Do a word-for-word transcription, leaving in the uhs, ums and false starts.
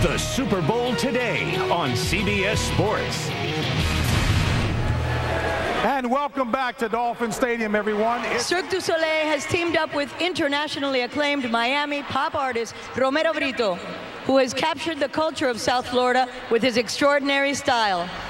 The Super Bowl today on C B S Sports. And welcome back to Dolphin Stadium, everyone. It's Cirque de Soleil has teamed up with internationally acclaimed Miami pop artist Romero Britto, who has captured the culture of South Florida with his extraordinary style.